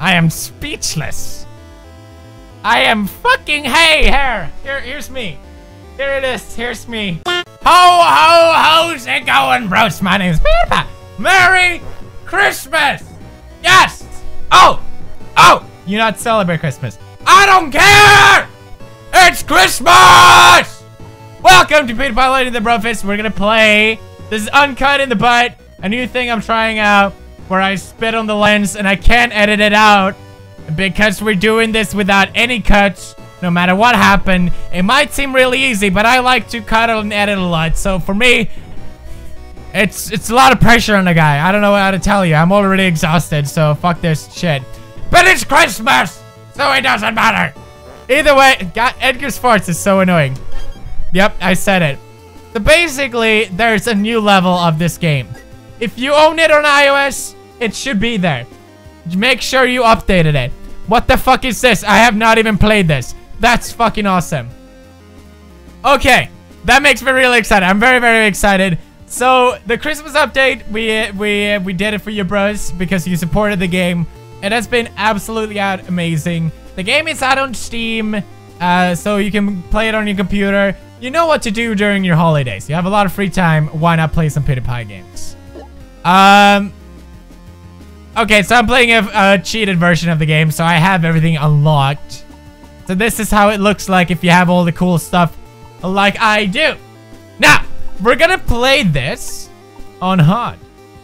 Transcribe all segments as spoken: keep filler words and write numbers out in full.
I am speechless. I am fucking, hey, here. Here, here's me. Here it is, here's me. Ho, ho, how's it going, bros? My name's PewDiePie. Merry Christmas. Yes. Oh, oh, you not celebrate Christmas. I don't care. It's Christmas. Welcome to PewDiePie Lighting the Brofist. We're gonna play, this is Uncut in the Butt, a new thing I'm trying out where I spit on the lens and I can't edit it out because we're doing this without any cuts. No matter what happened, it might seem really easy, but I like to cut and edit a lot. So for me, it's it's a lot of pressure on the guy. I don't know how to tell you. I'm already exhausted, so fuck this shit. But it's Christmas, so it doesn't matter. Either way, God, Edgar's farts is so annoying. Yep, I said it. So basically, there's a new level of this game. If you own it on iOS, it should be there. Make sure you updated it. What the fuck is this? I have not even played this. That's fucking awesome. Okay, that makes me really excited. I'm very, very excited. So the Christmas update, we we we did it for you, bros, because you supported the game. It has been absolutely out amazing. The game is out on Steam, uh, so you can play it on your computer. You know what to do during your holidays. You have a lot of free time. Why not play some PewDiePie games? Um. Okay, so I'm playing a, a cheated version of the game, so I have everything unlocked. So this is how it looks like if you have all the cool stuff like I do. Now, we're gonna play this on hard.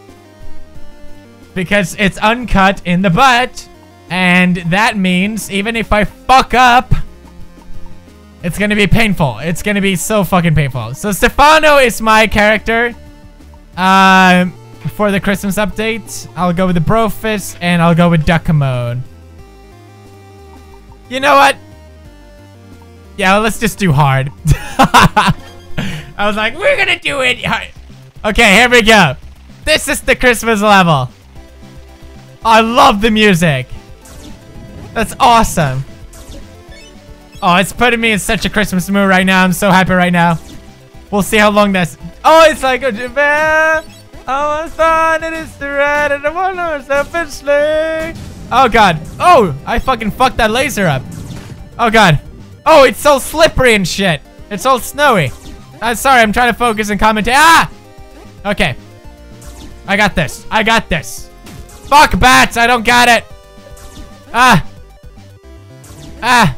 Because it's uncut in the butt. And that means even if I fuck up, it's gonna be painful. It's gonna be so fucking painful. So Stefano is my character. Um, for the Christmas update, I'll go with the Brofist and I'll go with Duck Mode. You know what? Yeah, well, let's just do hard. I was like, we're gonna do it hard. Okay, here we go. This is the Christmas level. I love the music. That's awesome. Oh, it's putting me in such a Christmas mood right now. I'm so happy right now. We'll see how long that's... Oh, it's like a... Oh, it's fun, it is the red, and I want myself a sleigh. Oh, God. Oh, I fucking fucked that laser up. Oh, God. Oh, it's so slippery and shit. It's all snowy. I'm sorry, I'm trying to focus and commentate. Ah! Okay. I got this. I got this. Fuck bats, I don't got it. Ah. Ah.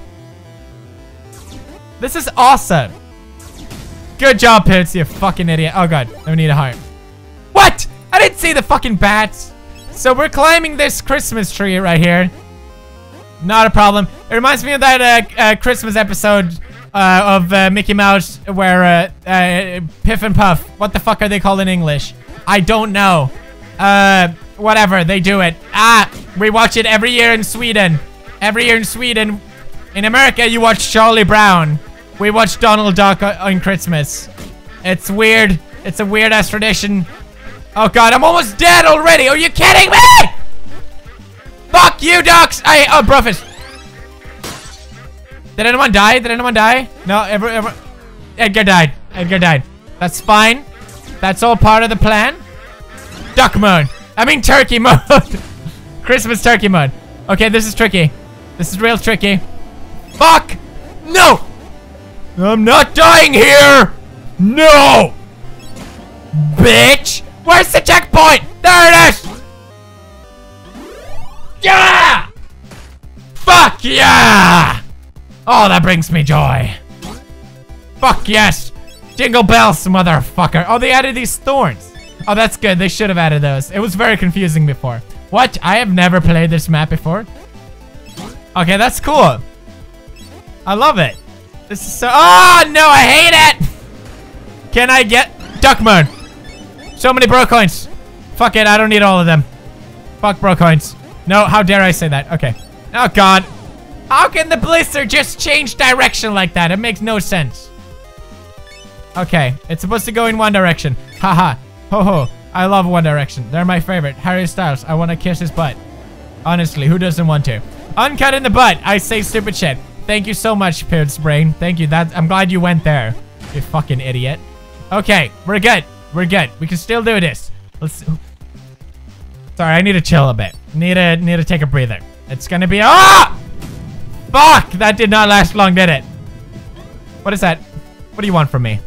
This is awesome. Good job, Pitts, you fucking idiot. Oh, God. I need a heart. What? I didn't see the fucking bats. So we're climbing this Christmas tree right here. Not a problem. It reminds me of that uh, uh, Christmas episode uh, of uh, Mickey Mouse where uh, uh, Piff and Puff. What the fuck are they called in English? I don't know. Uh, whatever. They do it. Ah, we watch it every year in Sweden. Every year in Sweden. In America, you watch Charlie Brown. We watch Donald Duck on Christmas. It's weird. It's a weird ass tradition. Oh God, I'm almost dead already. Are you kidding me? Fuck you, ducks. I, oh, Brofist. Did anyone die? Did anyone die? No, ever, ever. Edgar died. Edgar died. That's fine. That's all part of the plan. Duck mode. I mean turkey mode. Christmas turkey mode. Okay, this is tricky. This is real tricky. Fuck. No. I'm not dying here. No. Bitch. Where's the checkpoint? There it is. Yeah. Fuck yeah. Oh, that brings me joy. Fuck yes. Jingle bells, motherfucker. Oh, they added these thorns. Oh, that's good. They should have added those. It was very confusing before. What? I have never played this map before. Okay, that's cool. I love it. This is so... Oh, no, I hate it. Can I get... Duck mode. So many bro coins. Fuck it, I don't need all of them. Fuck bro coins. No, how dare I say that? Okay. Oh, God. How can the blizzard just change direction like that? It makes no sense. Okay, it's supposed to go in one direction. Haha. Ho ho. I love One Direction. They're my favorite. Harry Styles. I want to kiss his butt. Honestly, who doesn't want to? Uncut in the butt. I say stupid shit. Thank you so much, Pids Brain. Thank you. That I'm glad you went there. You fucking idiot. Okay, we're good. We're good. We can still do this. Let's... Sorry, I need to chill a bit. Need to, need to take a breather. It's gonna be- Ah! Fuck! That did not last long, did it? What is that? What do you want from me?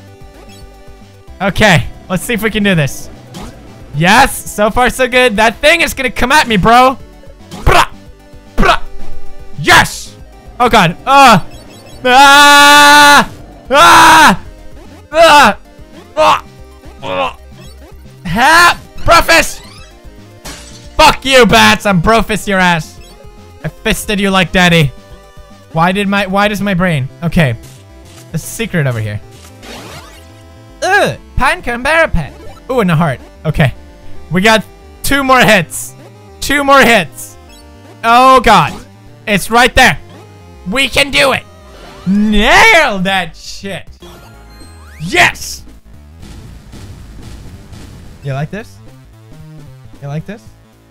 Okay, let's see if we can do this. Yes, so far so good. That thing is gonna come at me, bro. Brah! Brah! Yes! Oh god. Uh. Ah! Ah! Ah! Ah! Ah! Ha! Brofist! Fuck you, bats! I'm Brofist your ass. I fisted you like daddy. Why did my- why does my brain- Okay. There's a secret over here. Ugh! Pinecone Bear Pet. Ooh, and a heart. Okay. We got two more hits. Two more hits. Oh god. It's right there. We can do it. Nail that shit. Yes! You like this? You like this?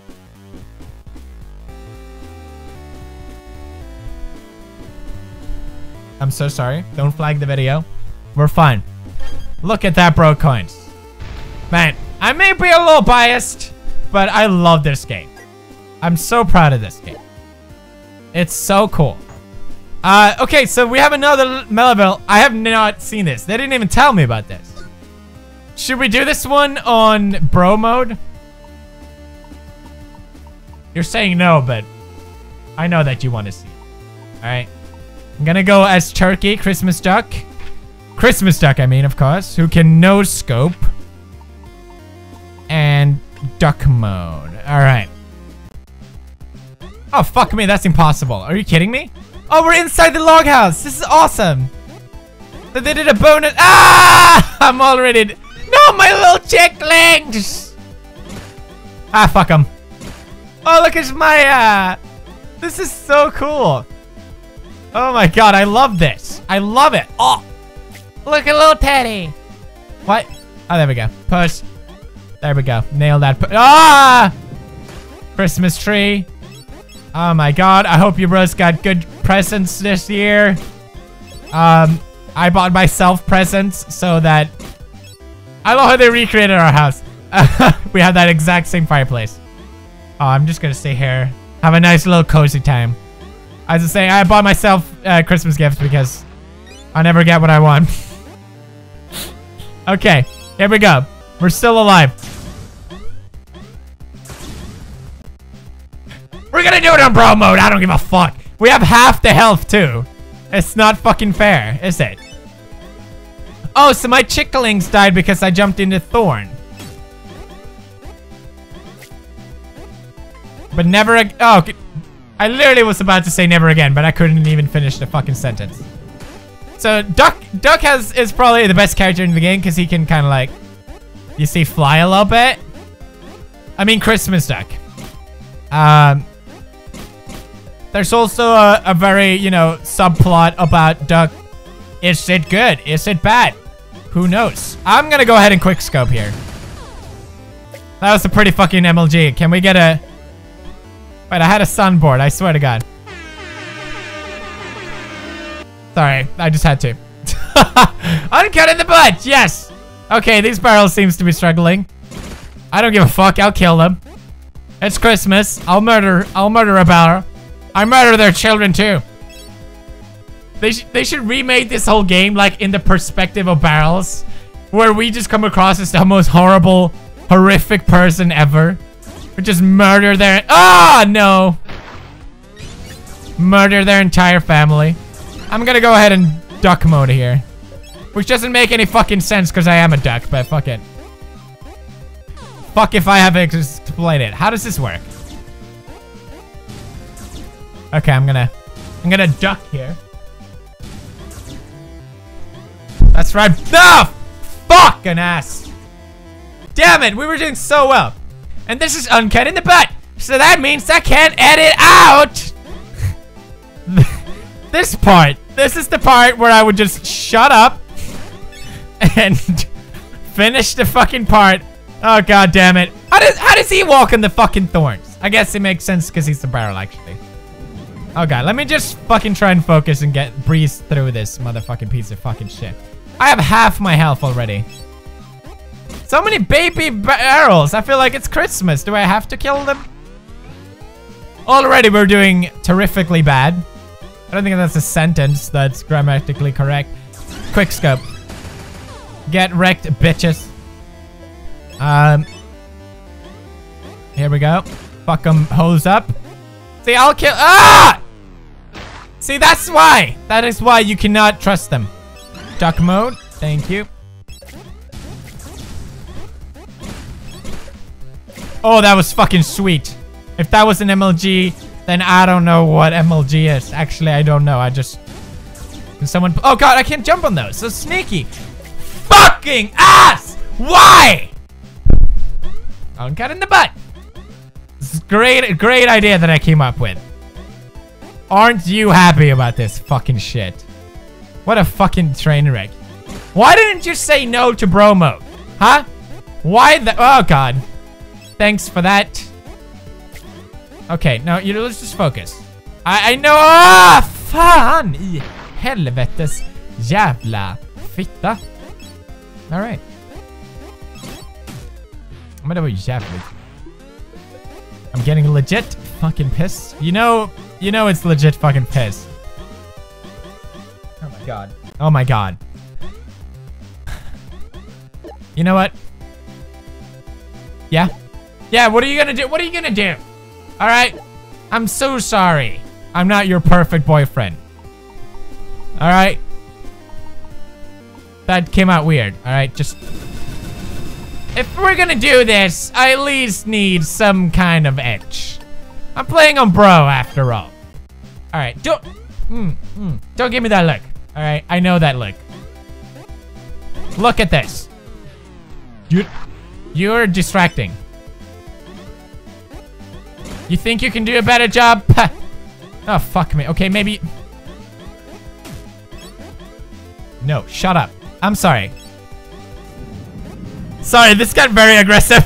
I'm so sorry. Don't flag the video. We're fine. Look at that, bro coins. Man, I may be a little biased, but I love this game. I'm so proud of this game. It's so cool. Uh, okay, so we have another Melville. I have not seen this. They didn't even tell me about this. Should we do this one on bro mode? You're saying no, but I know that you want to see it. Alright. I'm gonna go as Turkey, Christmas Duck. Christmas Duck, I mean, of course. Who can no scope. And duck mode. Alright. Oh, fuck me. That's impossible. Are you kidding me? Oh, we're inside the log house. This is awesome. So they did a bonus. Ah! I'm already... No, my little chicklings! Ah, fuck them. Oh, look, it's my, uh... This is so cool. Oh my god, I love this. I love it. Oh! Look at little Teddy. What? Oh, there we go. Push. There we go. Nail that. Ah! Christmas tree. Oh my god. I hope you bros got good presents this year. Um, I bought myself presents so that... I love how they recreated our house. We have that exact same fireplace. Oh, I'm just gonna stay here. Have a nice little cozy time. I was just saying, I bought myself uh, Christmas gifts because I never get what I want. Okay, here we go. We're still alive. We're gonna do it on bro mode. I don't give a fuck. We have half the health too. It's not fucking fair, is it? Oh, so my chicklings died because I jumped into thorn. But never ag- oh, I literally was about to say never again, but I couldn't even finish the fucking sentence. So Duck Duck has is probably the best character in the game because he can kind of like, you see, fly a little bit. I mean, Christmas Duck. Um, there's also a, a very, you know, subplot about Duck. Is it good? Is it bad? Who knows? I'm gonna go ahead and quick scope here. That was a pretty fucking M L G. Can we get a... Wait, I had a sunboard. I swear to God. Sorry, I just had to. Uncut in the butt. Yes. Okay, these barrels seems to be struggling. I don't give a fuck. I'll kill them. It's Christmas. I'll murder. I'll murder a barrel. I murder their children too. They sh they should remake this whole game like in the perspective of barrels, where we just come across as the most horrible, horrific person ever. We just murder their- Ah, no! Murder their entire family. I'm gonna go ahead and duck mode here. Which doesn't make any fucking sense because I am a duck, but fuck it. Fuck if I have to explain it. How does this work? Okay, I'm gonna... I'm gonna duck here. That's right. No! Fucking ass! Damn it, we were doing so well. And this is uncut in the butt. So that means I can't edit out this part. This is the part where I would just shut up and finish the fucking part. Oh, god damn it. How does, how does he walk in the fucking thorns? I guess it makes sense because he's the barrel, actually. Oh, god. Let me just fucking try and focus and get breeze through this motherfucking piece of fucking shit. I have half my health already. So many baby barrels. I feel like it's Christmas. Do I have to kill them? Already we're doing terrifically bad. I don't think that's a sentence that's grammatically correct. Quick scope. Get wrecked, bitches. Um. Here we go. Fuck them hoes up. See, I'll kill- Ah! See, that's why. That is why you cannot trust them. Duck mode. Thank you. Oh, that was fucking sweet. If that was an M L G, then I don't know what M L G is. Actually, I don't know. I just... Can someone... Oh god, I can't jump on those. So sneaky. Fucking ass! Why? I'll cut in the butt. This is a great, great idea that I came up with. Aren't you happy about this fucking shit? What a fucking train wreck. Why didn't you say no to bro mode? Huh? Why the... Oh god. Thanks for that. Okay, no, you let's just focus. I, I know. Ah, fan i helvetes jävla fitta. All right. Men det var jävligt. I'm getting legit fucking pissed. You know, you know it's legit fucking pissed. Oh my god. Oh my god. You know what? Yeah. Yeah, what are you gonna do? What are you gonna do? Alright? I'm so sorry. I'm not your perfect boyfriend. Alright? That came out weird. Alright, just... If we're gonna do this, I at least need some kind of edge. I'm playing on bro, after all. Alright, don't... Mm, mm, don't give me that look. Alright, I know that look. Look at this. You, you're distracting. You think you can do a better job? Oh, fuck me. Okay, maybe... No, shut up. I'm sorry. Sorry, this got very aggressive.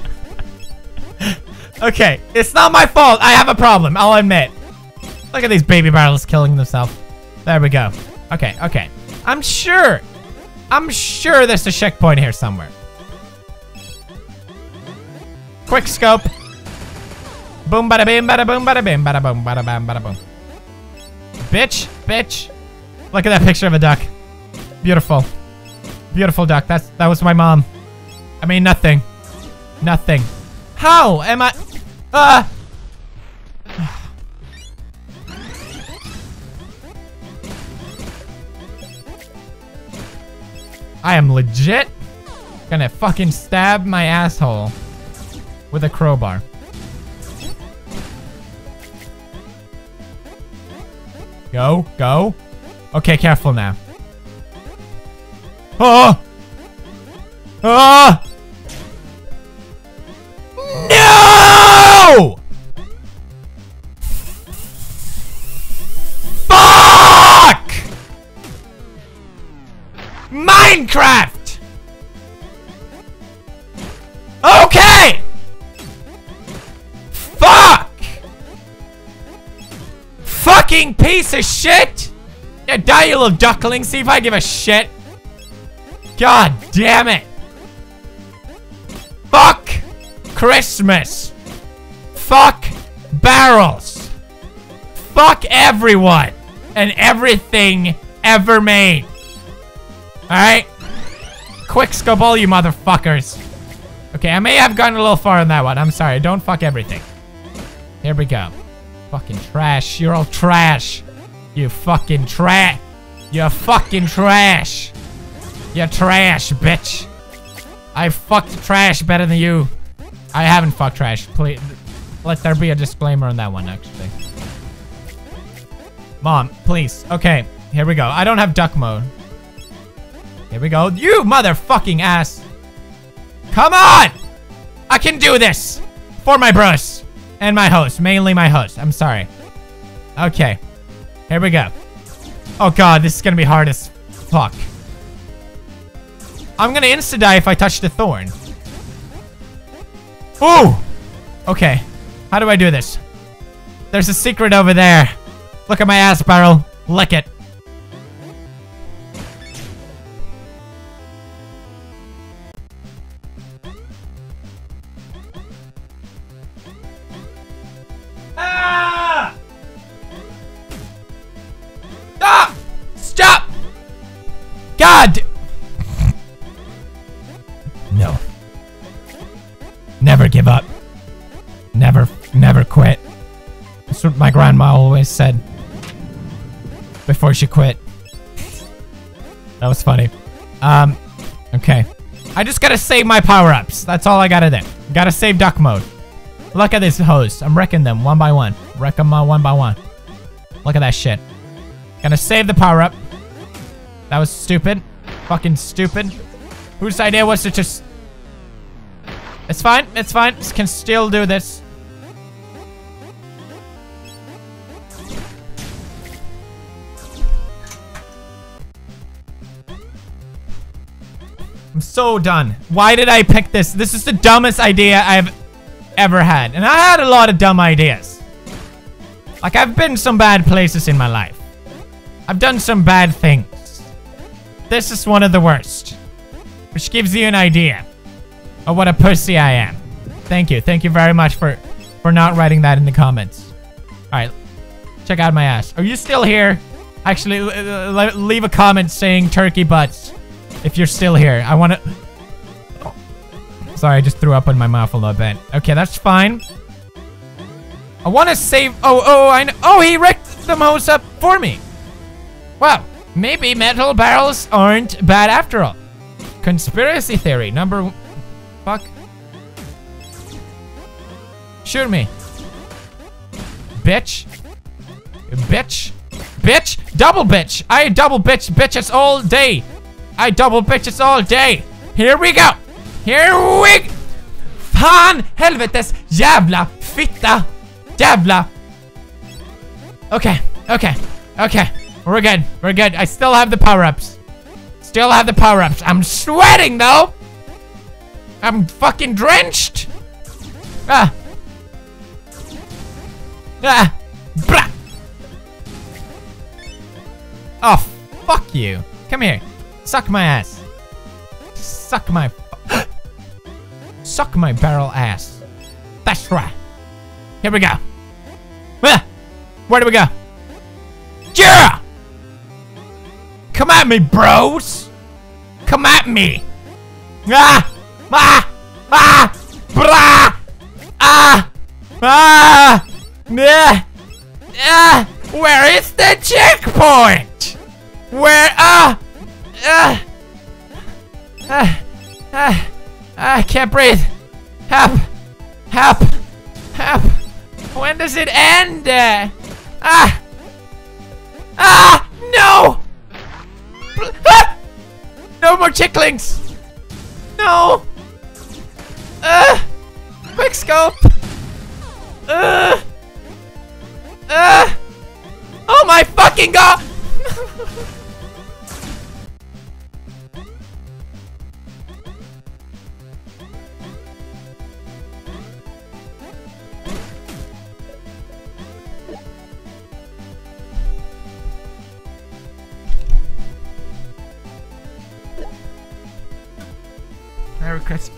Okay, it's not my fault. I have a problem, I'll admit. Look at these baby barrels killing themselves. There we go. Okay, okay. I'm sure. I'm sure there's a checkpoint here somewhere. Quick scope. Boom, bada bim, bada boom, bada bim, bada boom, bada bam, bada boom. Bitch, bitch. Look at that picture of a duck. Beautiful. Beautiful duck. That's that was my mom. I mean, nothing. Nothing. How am I? Ah! I am legit gonna fucking stab my asshole with a crowbar. Go, go. Okay, careful now. Oh! Oh! No! Fuck! Minecraft! Okay! Fuck! Fucking piece of shit! Yeah, die, you little duckling. See if I give a shit. God damn it. Fuck Christmas. Fuck barrels. Fuck everyone and everything ever made. Alright? Quick scope all you motherfuckers. Okay, I may have gone a little far on that one. I'm sorry. Don't fuck everything. Here we go. Fucking trash. You're all trash. You fucking trash. You fucking trash. You trash, bitch. I fucked trash better than you. I haven't fucked trash. Please, let there be a disclaimer on that one, actually. Mom, please. Okay, here we go. I don't have duck mode. Here we go. You motherfucking ass. Come on! I can do this. For my bros. And my host. Mainly my host. I'm sorry. Okay. Here we go. Oh god, this is gonna be hard as fuck. I'm gonna insta-die if I touch the thorn. Ooh! Okay. How do I do this? There's a secret over there. Look at my ass barrel. Lick it. Ah! That's what my grandma always said. Before she quit. That was funny. Um, okay. I just gotta save my power-ups. That's all I gotta do. Gotta save duck mode. Look at this host. I'm wrecking them one by one. Wreck them uh, one by one. Look at that shit. Gonna save the power-up. That was stupid. Fucking stupid. Whose idea was to just... It's fine. It's fine. Can still do this. I'm so done. Why did I pick this? This is the dumbest idea I've ever had. And I had a lot of dumb ideas. Like, I've been some bad places in my life. I've done some bad things. This is one of the worst. Which gives you an idea of what a pussy I am. Thank you. Thank you very much for, for not writing that in the comments. Alright. Check out my ass. Are you still here? Actually, leave a comment saying turkey butts. If you're still here, I want to... Oh. Sorry, I just threw up in my mouth a little bit. Okay, that's fine. I want to save... Oh, oh, I know. Oh, he wrecked the mouse up for me. Wow. Maybe metal barrels aren't bad after all. Conspiracy theory. Number... Fuck. Shoot me. Bitch. Bitch. Bitch. Double bitch. I double bitch bitches all day. I double bitches all day. Here we go. Here we... Fan helvetes jävla fitta. Jävla. Okay. Okay. Okay. We're good. We're good. I still have the power-ups. Still have the power-ups. I'm sweating though. I'm fucking drenched. Ah. Ah. Blah. Oh, fuck you. Come here. Suck my ass. Suck my... Suck my barrel ass. That's right. Here we go. Ah. Where do we go? Yeah! Come at me, bros. Come at me. Ah! Ah! Ah! Brah! Ah! Ah! Nah! Ah! Where is the checkpoint? Where? Ah! Ah! Ah! Ah! I can't breathe. Help! Help! Help! When does it end? Uh, ah! Ah! No! Ah! No more chicklings! No! Uh, quick scope! Uh, uh, oh my fucking god! Merry Christmas.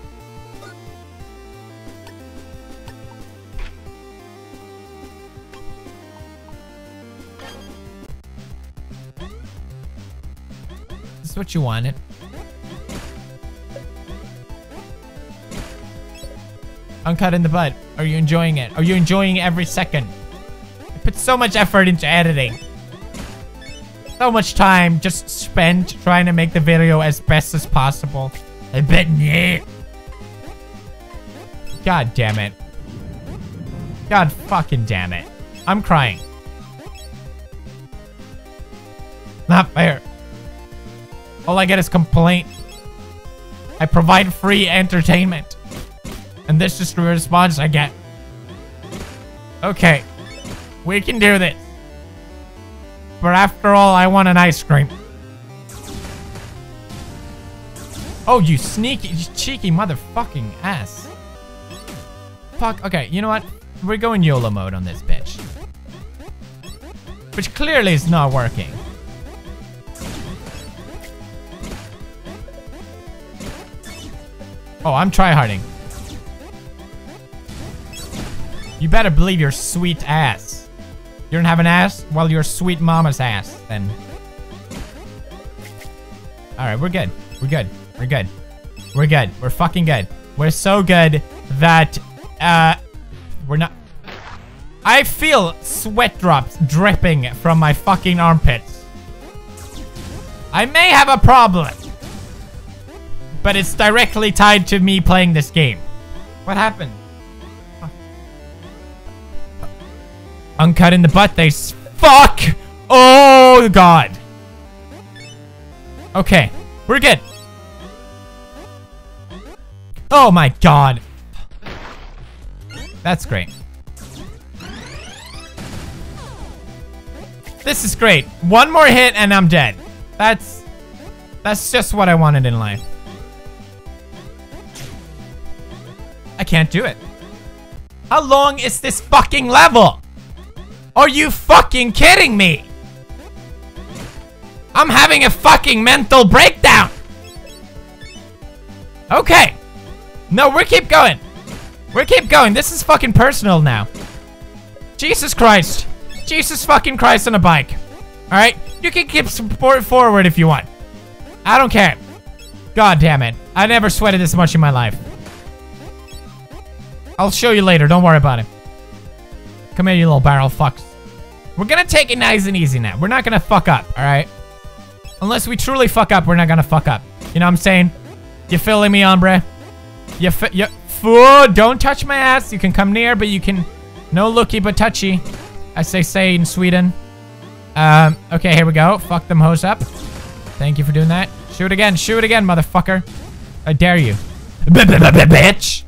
This is what you wanted. Uncut in the butt. Are you enjoying it? Are you enjoying every second? I put so much effort into editing. So much time just spent trying to make the video as best as possible. I bet yeah. God damn it. God fucking damn it. I'm crying. Not fair. All I get is complaint. I provide free entertainment. And this is the response I get. Okay. We can do this. But after all, I want an ice cream. Oh, you sneaky, you cheeky motherfucking ass. Fuck, okay, you know what? We're going YOLO mode on this bitch. Which clearly is not working. Oh, I'm tryharding. You better believe your sweet ass. You don't have an ass? Well, your sweet mama's ass, then. Alright, we're good. We're good. We're good. We're good. We're fucking good. We're so good that, uh, we're not... I feel sweat drops dripping from my fucking armpits. I may have a problem, but it's directly tied to me playing this game. What happened? Uncut in the butt, they s- Fuck! Oh, God. Okay, we're good. Oh, my God. That's great. This is great. One more hit and I'm dead. That's... That's just what I wanted in life. I can't do it. How long is this fucking level? Are you fucking kidding me? I'm having a fucking mental breakdown. Okay. No, we keep going. We keep going. This is fucking personal now. Jesus Christ. Jesus fucking Christ on a bike. Alright? You can keep support forward if you want. I don't care. God damn it. I never sweated this much in my life. I'll show you later. Don't worry about it. Come here, you little barrel fucks. We're gonna take it nice and easy now. We're not gonna fuck up, alright? Unless we truly fuck up, we're not gonna fuck up. You know what I'm saying? You feeling me, hombre? You fi- you- Fool, don't touch my ass. You can come near, but you can... No looky but touchy, as they say in Sweden. Um, okay, here we go. Fuck them hoes up. Thank you for doing that. Shoot again, shoot again, motherfucker. I dare you. B-b-b-b-bitch!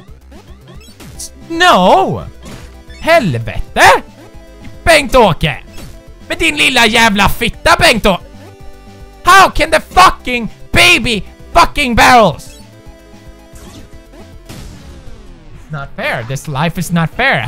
No! Helvete! Bengt-Åke! Med din lilla jävla fitta, Bengt-Åke! How can the fucking baby fucking barrels? It's not fair. This life is not fair.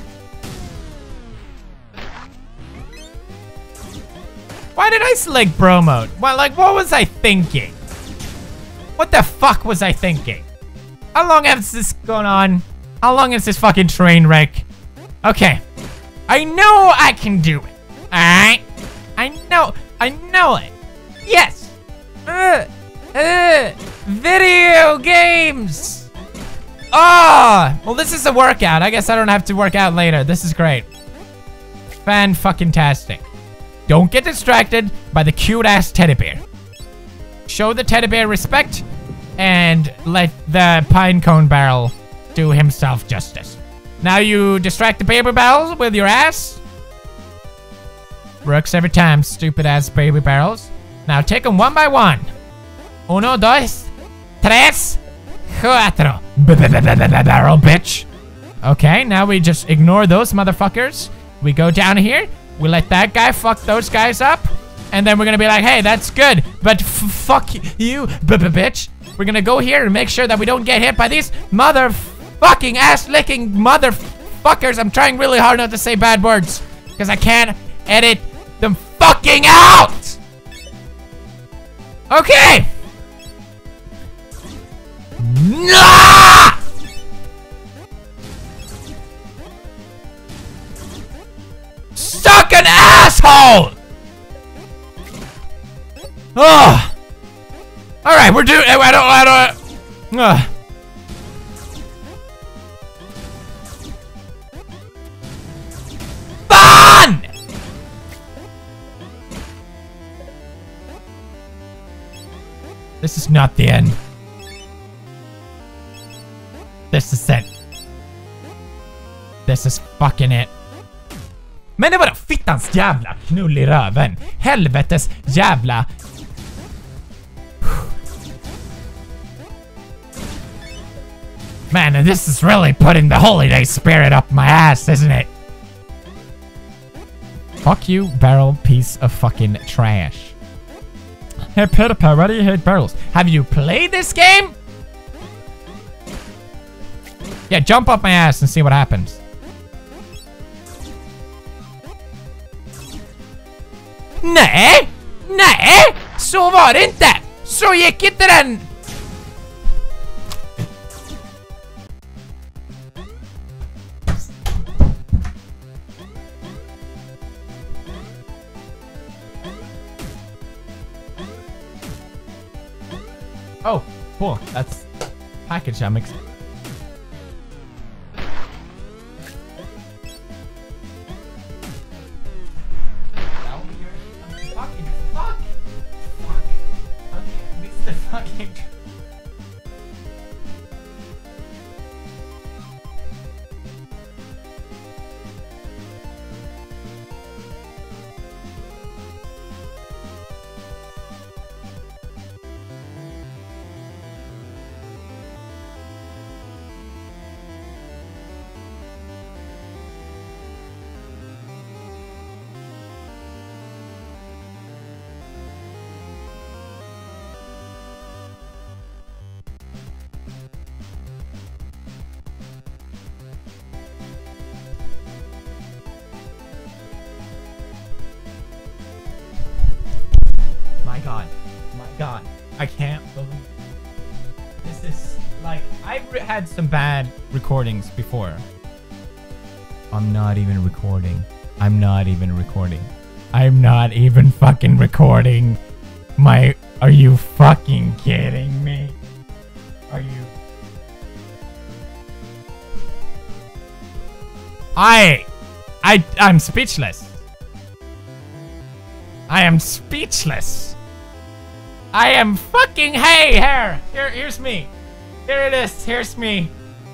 Why did I select bro mode? Well, like, what was I thinking? What the fuck was I thinking? How long has this gone on? How long is this fucking train wreck? Okay. I know I can do it. Alright? I know. I know it. Yes. Uh, uh, video games. Oh. Well, this is a workout. I guess I don't have to work out later. This is great. Fan-fucking-tastic. Don't get distracted by the cute-ass teddy bear. Show the teddy bear respect and let the pine cone barrel do himself justice. Now you distract the baby barrels with your ass. Works every time, stupid-ass baby barrels. Now take them one by one. Uno, dos, tres, cuatro. B-b-b-b-b-barrel, bitch. Okay, now we just ignore those motherfuckers. We go down here. We let that guy fuck those guys up. And then we're gonna be like, hey, that's good. But f fuck you, b-b-bitch. We're gonna go here and make sure that we don't get hit by these motherfucking ass-licking motherfuckers. I'm trying really hard not to say bad words. Because I can't edit them fucking out! Okay! Nah! Suck an asshole! Oh! Alright, we're doing- I don't- I don't- uh. Fun! This is not the end. This is it. This is fucking it. Men det var då fittans jävla knull i röven. Helvetes jävla... Man, this is really putting the holiday spirit up my ass, isn't it? Fuck you, barrel piece of fucking trash. Hey, PewDiePie, why do you hate barrels? Have you played this game? Yeah, jump up my ass and see what happens. Nej! Nej! Så var det inte! Så gick inte den! Oh, cool. That's package I'm ex- god. My god. I can't believe this is like, I've had some bad recordings before. I'm not even recording. I'm not even recording. I'm not even fucking recording. My, are you fucking kidding me? Are you? I, I, I'm speechless. I am speechless. I am fucking, hey, here, here, here's me. Here it is, here's me.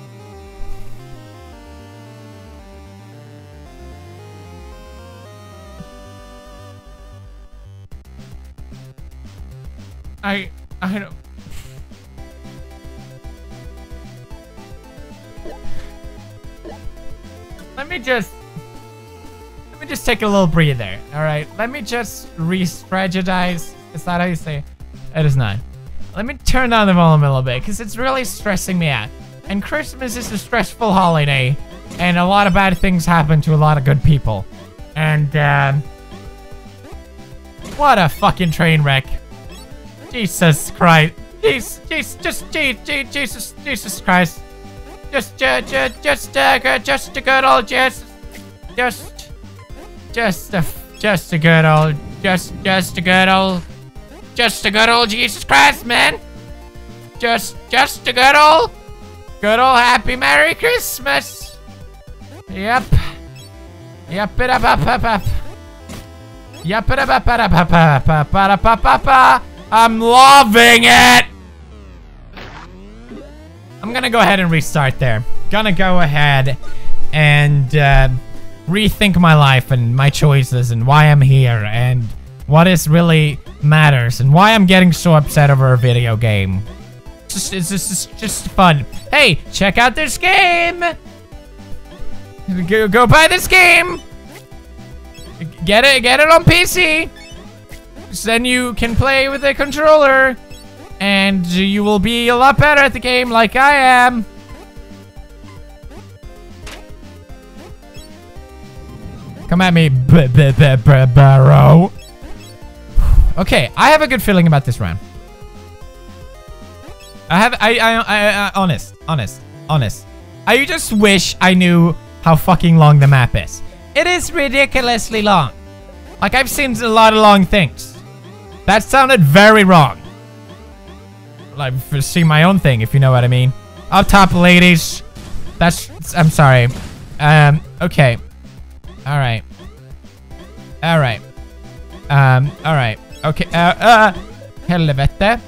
I, I don't... Let me just... Let me just take a little breather, alright? Let me just re-strategize. Is that how you say it? It is not. Let me turn down the volume a little bit, because it's really stressing me out. And Christmas is a stressful holiday, and a lot of bad things happen to a lot of good people. And, um... what a fucking train wreck. Jesus Christ. Jesus, Jesus, just, Jesus, Jesus Christ. Just, just, just, just, uh, just a good old, just, just, just a, just a good old, just, just a good old, just a good old Jesus Christ, man. Just, just a good old, good old happy Merry Christmas. Yep. Yep, it up, up, up, up. Yep, it up, up, up, up, up, up, up, up, up, up. I'm loving it! I'm gonna go ahead and restart there. Gonna go ahead and uh, rethink my life and my choices and why I'm here and what is really matters and why I'm getting so upset over a video game. It's just, it's just, it's just fun. Hey, check out this game! Go, go buy this game! Get it, get it on P C! Then you can play with a controller, and you will be a lot better at the game like I am. Come at me, b b b b bro. Okay, I have a good feeling about this round. I have, I, I, I, I, honest, honest, honest. I just wish I knew how fucking long the map is. It is ridiculously long. Like, I've seen a lot of long things. That sounded very wrong. Like, for see my own thing, if you know what I mean. Up top, ladies. That's, I'm sorry. Um, okay. Alright. Alright. Um, alright. Okay, uh, uh, helvete.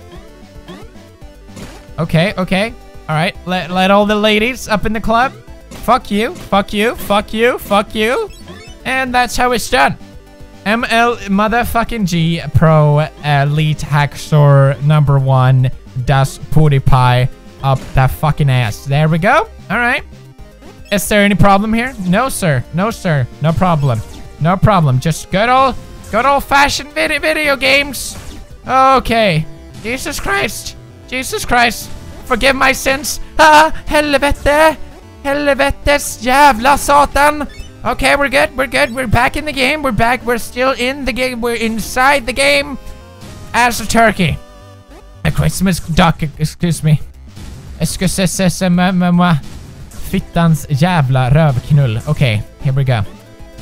Okay, okay. Alright, let, let all the ladies up in the club. Fuck you, fuck you, fuck you, fuck you. And that's how it's done. M L motherfucking G Pro Elite Hacksaw number one Das PewDiePie up that fucking ass. There we go. Alright. Is there any problem here? No, sir. No, sir. No problem. No problem. Just good old, good old fashioned video, video games. Okay. Jesus Christ. Jesus Christ. Forgive my sins. Ah, helvete. Helvetes jävla satan. Okay, we're good. We're good. We're back in the game. We're back. We're still in the game. We're inside the game as a turkey. A Christmas duck. Excuse me. Excuse me. Fittans jävla rövknull. Okay, here we go.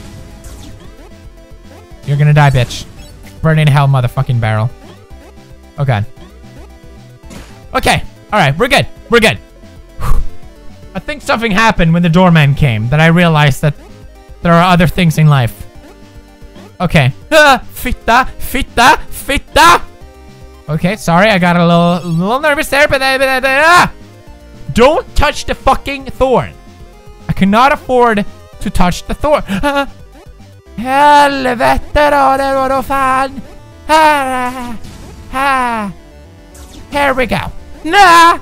You're gonna die, bitch. Burn in hell, motherfucking barrel. Okay. Okay. All right. We're good. We're good. I think something happened when the doorman came that I realized that there are other things in life. Okay. Ah, fitta, fitta, fitta. Okay, sorry, I got a little, a little nervous there, but uh, ah! Don't touch the fucking thorn. I cannot afford to touch the thorn. Ah. Helvete då, det var då fan. Ah, ah. Here we go. Nah.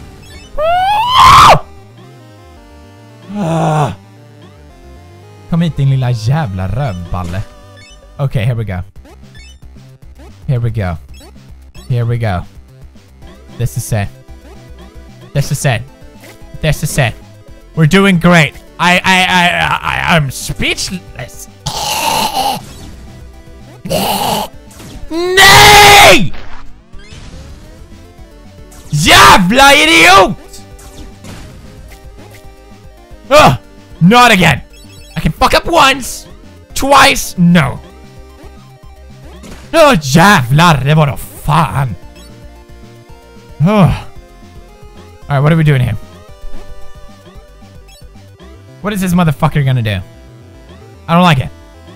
Ah. Kom hit din lilla jävla rövballe. Okay, here we go. Here we go. Here we go. This is it. This is it. This is it. We're doing great. I, I, I, I, I'm speechless. No! mig! Jävla idiot! Ugh, not again. I can fuck up once, twice, no. Åh, oh, jävlar, det var då fan. Oh. Alright, what are we doing here? What is this motherfucker gonna do? I don't like it.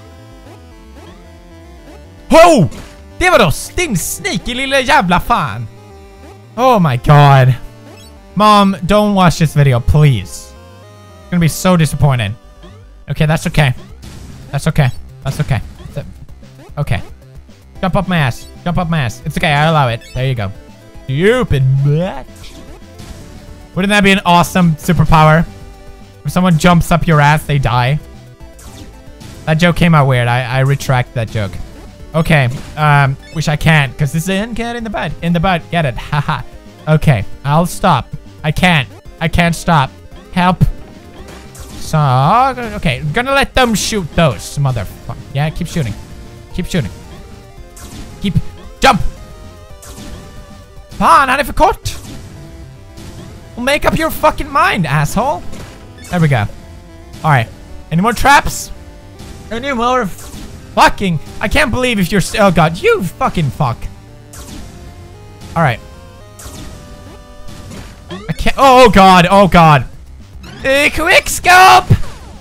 Oh! Det var då din sneaky lilla jävla fan. Oh my god. Mom, don't watch this video, please. It's gonna be so disappointed. Okay, that's okay. That's okay. That's okay. That's okay. Jump up my ass. Jump up my ass. It's okay, I allow it. There you go. Stupid bitch. Wouldn't that be an awesome superpower? If someone jumps up your ass, they die. That joke came out weird. I, I retract that joke. Okay. Um, which I can't, because this is in, get in the butt. In the butt. Get it. Haha. Okay. I'll stop. I can't. I can't stop. Help. So, okay. I'm gonna let them shoot those motherfuckers. Yeah, keep shooting. Keep shooting. Keep. Jump! Fan, han är för kort! Well, make up your fucking mind, asshole! There we go. Alright. Any more traps? Any more fucking... I can't believe if you're... Oh god, you fucking fuck. Alright. I can't... Oh god, oh god. Uh, quick scope!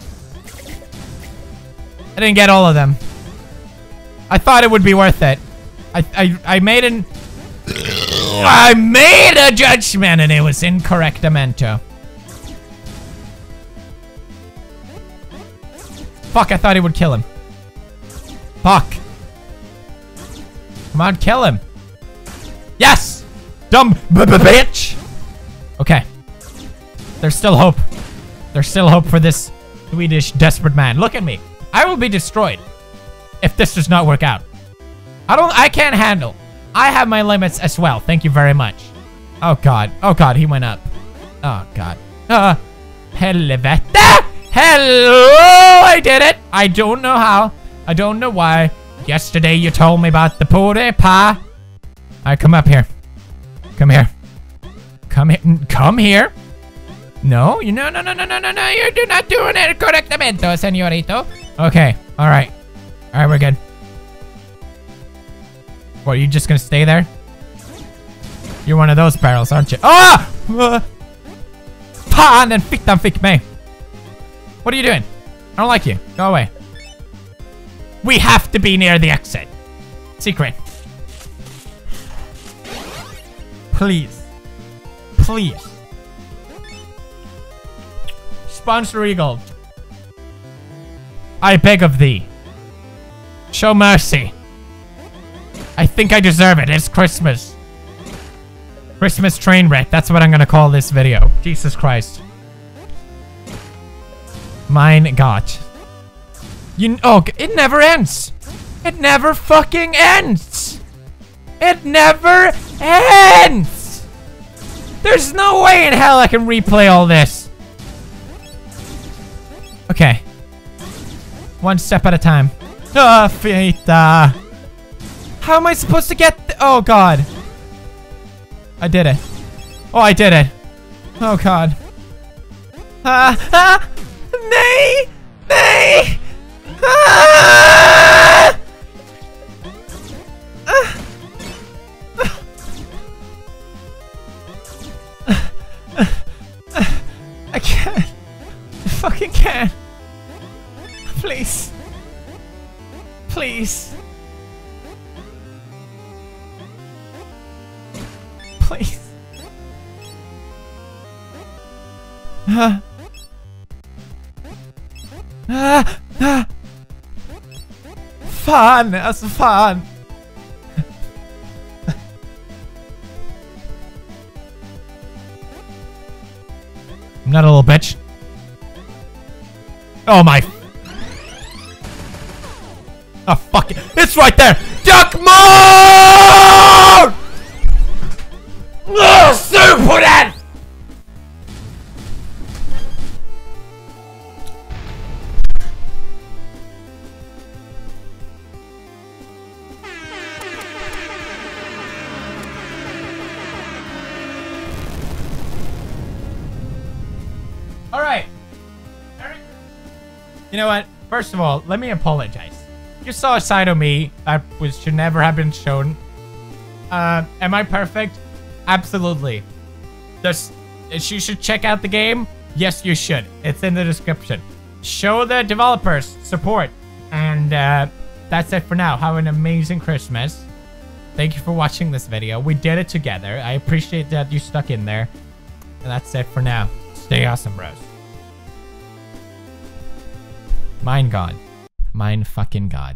I didn't get all of them. I thought it would be worth it. I, I, I made an... I made a judgment and it was incorrectamento. Fuck, I thought he would kill him. Fuck. Come on, kill him. Yes! Dumb b-b-bitch! Okay. There's still hope. There's still hope for this Swedish desperate man. Look at me. I will be destroyed if this does not work out. I don't- I can't handle. I have my limits as well. Thank you very much. Oh god. Oh god, he went up. Oh god. Uh, helvete! Hello! I did it! I don't know how. I don't know why. Yesterday you told me about the pure pa. Alright, come up here. Come here. Come here. Come here. No, you no no no no no no no. You're not doing it correctamente, señorito. Okay. Alright. Alright, we're good. What, are you just gonna stay there? You're one of those barrels, aren't you? Ah! Uh, Fan, den fick den fick mig. What are you doing? I don't like you. Go away. We have to be near the exit. Secret. Please. Please. Sponsor Eagle. I beg of thee. Show mercy. I think I deserve it. It's Christmas. Christmas train wreck. That's what I'm gonna call this video. Jesus Christ. Mein Gott. You, oh, it never ends. It never fucking ends. It never ends. There's no way in hell I can replay all this. Okay. One step at a time. Ah, oh, Fita. How am I supposed to get th- Oh god. I did it. Oh, I did it. Oh god. Ah, ah, nay, nay. Ah! Ah! I can't. I fucking can't. Please. Please. Please. Ah. Ah. Ah. Fan, alltså fan. I'm not a little bitch. Oh my. Oh fuck it. It's right there. Duck mode! Oh, super that! All right. You know what? First of all, let me apologize. You saw a side of me that was should never have been shown. Uh, am I perfect? Absolutely. Just, you should check out the game. Yes, you should. It's in the description. Show the developers support. And uh, that's it for now. Have an amazing Christmas. Thank you for watching this video. We did it together. I appreciate that you stuck in there. And that's it for now. Stay awesome, bros. Mine God. Mine fucking God.